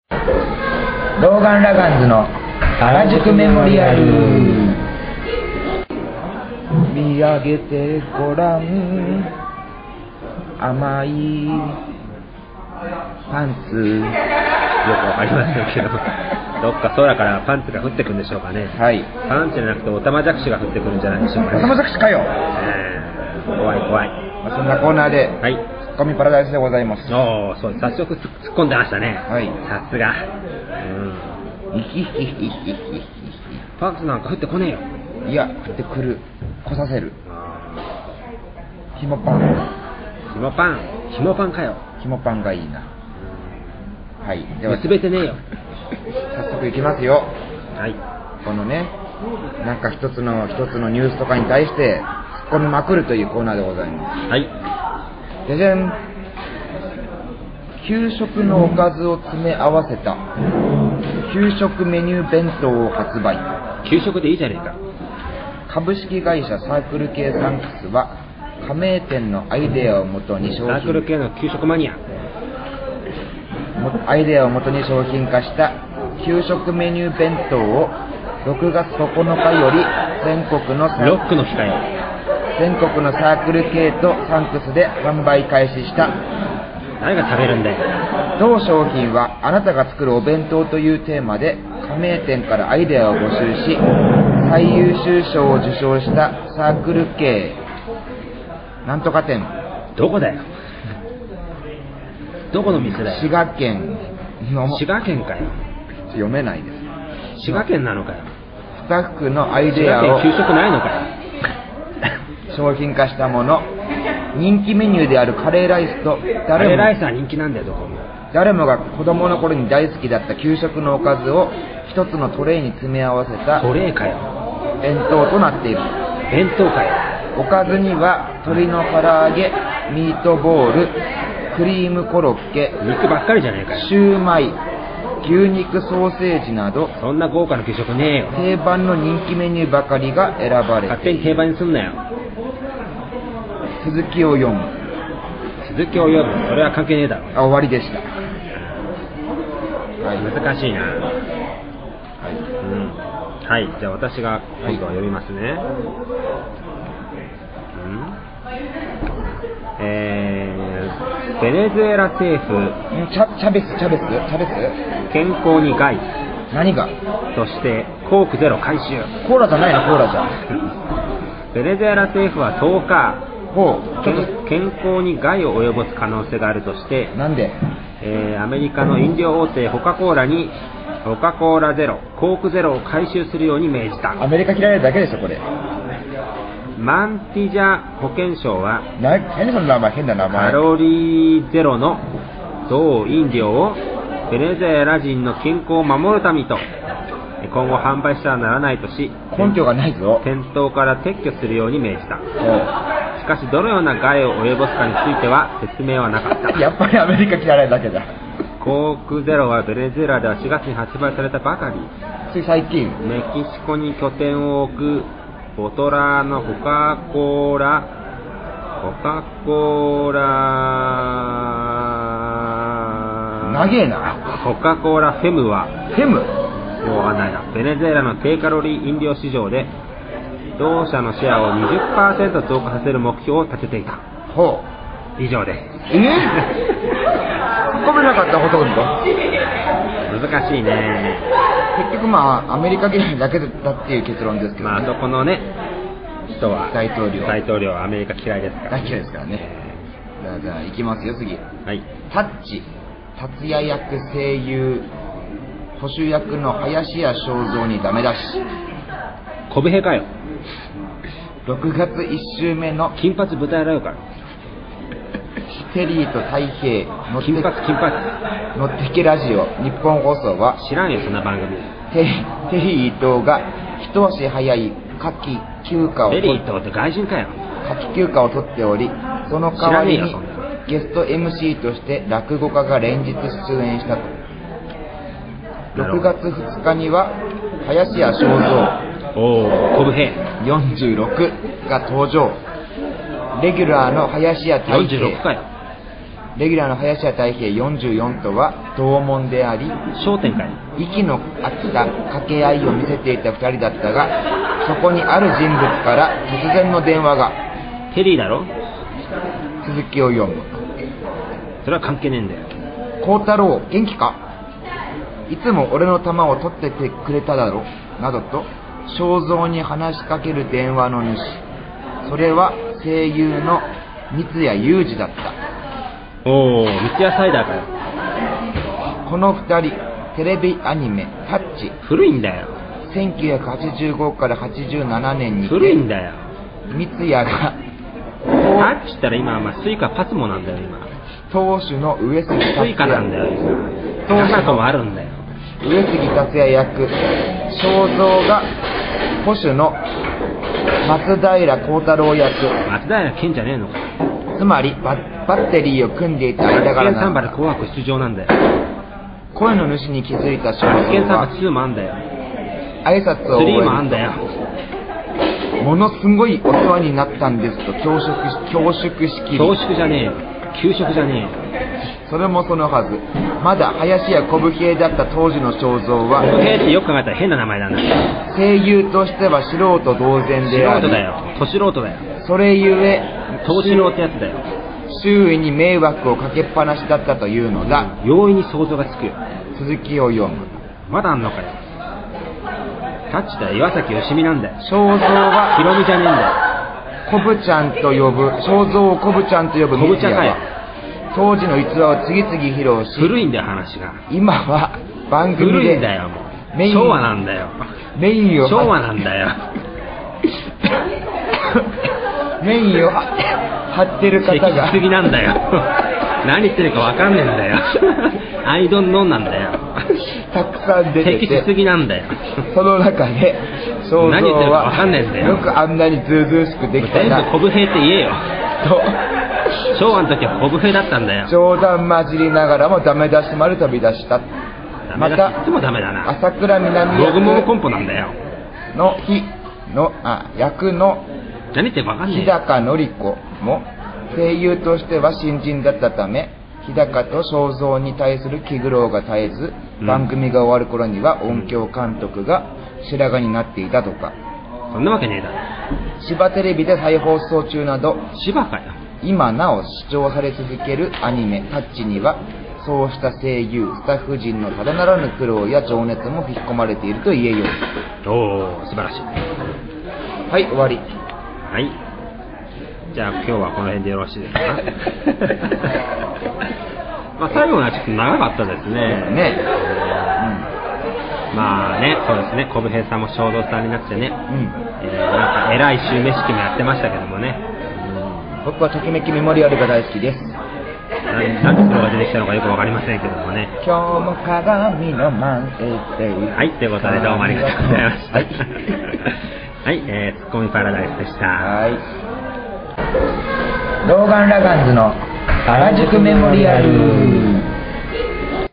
ローガン・ラガンズの原宿メモリアル。見上げてごらん、甘いパンツ。 よくわかりませんけどどっか空からパンツが降ってくるんでしょうかね。 はい。 パンツじゃなくてオタマジャクシが降ってくるんじゃないでしょうかね。 オタマジャクシかよ。 怖い怖い。 そんなコーナーで、 はい。 ツッコミパラダイスでございます。 おー、そう、早速突っ込んでましたね。 はい。 さすが。 イヒヒヒヒヒ。 パンツなんか降ってこねえよ。 いや、降ってくる。来させる。ひもパン。 ひもパン。ひもパンかよ。 ひもパンがいいな。はい。では、 結べてねえよ。 早速いきますよ。 はい。 このね、なんか一つのニュースとかに対して突っ込みまくるというコーナーでございます。 はい。 じゃじゃん。給食のおかずを詰め合わせた給食メニュー弁当を発売。 給食でいいじゃねえか。 株式会社サークル系サンクスは加盟店のアイデアをもとに商品サークル系の給食マニア。 アイデアをもとに商品化した給食メニュー弁当を6月9日より全国のロックの機会。 全国のサークル系とサンクスで販売開始した。 誰が食べるんだよ。 同商品はあなたが作るお弁当というテーマで加盟店からアイデアを募集し、最優秀賞を受賞したサークル系なんとか店。 どこだよ。どこの店だよ。 滋賀県の滋賀県かよ。 読めないです。 滋賀県なのかよ。 スタッフのアイ滋デアを賀県給食ないのかよ。 商品化したもの。人気メニューであるカレーライスとカレーライスは人気なんだよ、どこも。 誰もが子供の頃に大好きだった給食のおかずを一つのトレイに詰め合わせたトレーかよ。 弁当となっている。 弁当かよ。 おかずには鶏の唐揚げ、ミートボール、クリームコロッケ、 肉ばっかりじゃねえかよ。 シューマイ、牛肉ソーセージなどそんな豪華な給食ねえよ。 定番の人気メニューばかりが選ばれている。 勝手に定番にすんなよ。 続きを読む。 続きを読む。それは関係ねえだろ。 終わりでした。はい、 難しいな。 はい、 はい、じゃあ私が今度は読みますね。ベネズエラ政府チャベス健康に害何がとしてコークゼロ回収。 コーラじゃないの。コーラじゃん。 ベネズエラ政府は10日ほう、ちょっ健康に害を及ぼす可能性があるとしてとなんでアメリカの飲料大手コカ・コーラにコカ・コーラゼロ、コークゼロを回収するように命じた。 アメリカ嫌いなだけでしょこれ。 マンティジャ保健省は何その名前、変な名前。 カロリーゼロの同飲料をベネズエラ人の健康を守るためと今後販売してはならないとし、 根拠がないぞ。 店頭から撤去するように命じた。しかしどのような害を及ぼすかについては説明はなかった。 やっぱりアメリカ嫌いなだけだ。 コークゼロはベネズエラでは4月に発売されたばかり。 つい最近。 メキシコに拠点を置くボトラーのコカ・コーラ長えな。 コカ・コーラフェムはフェムようがないな。ベネズエラの低カロリー飲料市場で同社のシェアを 20% 増加させる目標を立てていた。 ほう。 以上です。 突っ込めなかったほとんど。 難しいね。 結局まあアメリカ嫌いだけだっていう結論ですけど、ね、 まあそこのね人は大統領はアメリカ嫌いですから、 大嫌いですからね。じゃあ行きますよ次。 はい。 タッチ達也役声優保守役の林家正蔵にダメ出し。 コブヘかよ。 6月1週目の金髪舞台ライブからテリーと太平金髪のってけラジオ日本放送は知らんよそんな番組。 テリー伊藤が一足早い夏季休暇をテリー伊藤って外人かよ。 夏季休暇を取っており、その代わりにゲスト MC として落語家が連日出演したと。6月2日には林家正蔵コブヘ 46が登場。レギュラーの林家太平 46かよ。 レギュラーの林家たい平44とは同門であり、 商店会。 息の合った掛け合いを見せていた2人だったが、そこにある人物から突然の電話が。 テリーだろ。 続きを読む。 それは関係ねえんだよ。 孝太郎元気か、いつも俺の玉を取っててくれただろ、などと正蔵に話しかける電話の主、それは声優の三谷裕二だった。 おー、三ツ矢サイダーかよ。 この2人、テレビアニメタッチ、 古いんだよ。 1985から87年にて古いんだよ。 三谷がタッチったら今、スイカパスモなんだよ今。 投手の上杉達スイカなんだよ今。タコもあるんだよ。 上杉達也役、正蔵が捕手の松平幸太郎役、 松平健じゃねえのか。 つまりバッテリーを組んでいた間柄サンバでなんだ。 紅白出場なんだよ。 声の主に気づいた正マツケンサンバ蔵は 2もあんだよ。 挨拶を 3もあん終だよ。 えると、ものすごいお世話になったんですと恐縮しきり、 恐縮じゃねえよ。給食じゃねえよ。 それもそのはず、まだ林家小武平だった当時の正蔵は小平ってよく考えたら変な名前だな。 声優としては素人同然素であり、 人だよ。都素人だよ。 それゆえ東四郎ってやつだよ。 周囲に迷惑をかけっぱなしだったというのだ。 容易に想像がつくよ。 続きを読む。 まだあんのかよ。タッチだよ。岩崎よしみなんだよ。 正蔵はヒロミじゃねえんだよ。 コブちゃんと呼ぶ、正蔵をコブちゃんと呼ぶコブちゃんかよ。 は当時の逸話を次々披露し、 古いんだよ話が。 今は番組古いんだでよもう。 メイン昭和なんだよ。 メインを昭和なんだよ。 メインを張ってる方敵がしすぎなんだよ。何言ってるかわかんねえんだよ。アイドンノンなんだよ。 たくさん出て敵しすて、 ぎなんだよ。 その中で正何言って蔵るかわかんねえんだよはよくあんなにずうずうしくできた全部なコブ兵って言えよ。 と昭和の時はコブ兵だったんだよ。 冗談交じりながらもダメ出しまで飛び出した。まダメだって言ってもダメだな。 朝倉南ログモモコン役ポなんだよ。 の役の何言ってるかわかんねえ日よ。 高のり子も声優としては新人だったため、日高と正蔵に対する気苦労が絶えず、番組が終わる頃には音響監督が白髪になっていたとか、 そんなわけねえだろ。 芝テレビで再放送中など芝かよ。 今なお視聴され続けるアニメタッチには、そうした声優スタッフ陣のただならぬ苦労や情熱も引き込まれていると言えよう。 おー、素晴らしい。 はい、終わり。 はい。じゃあ今日はこの辺でよろしいですか。最後のはちょっと長かったですね。 ね。 まあね、そうですね。小武平さんも正蔵さんになってね。なんか偉い襲名式もやってましたけどもね。 僕はときめきメモリアルが大好きです。 なんでそれが出てきたのかよくわかりませんけどもね。 今日も鏡の前で。 はい、ということでどうもありがとうございました。 はい。 はい、ツッコミパラダイスでした。 はい。ローガン・ラガンズの原宿メモリアル。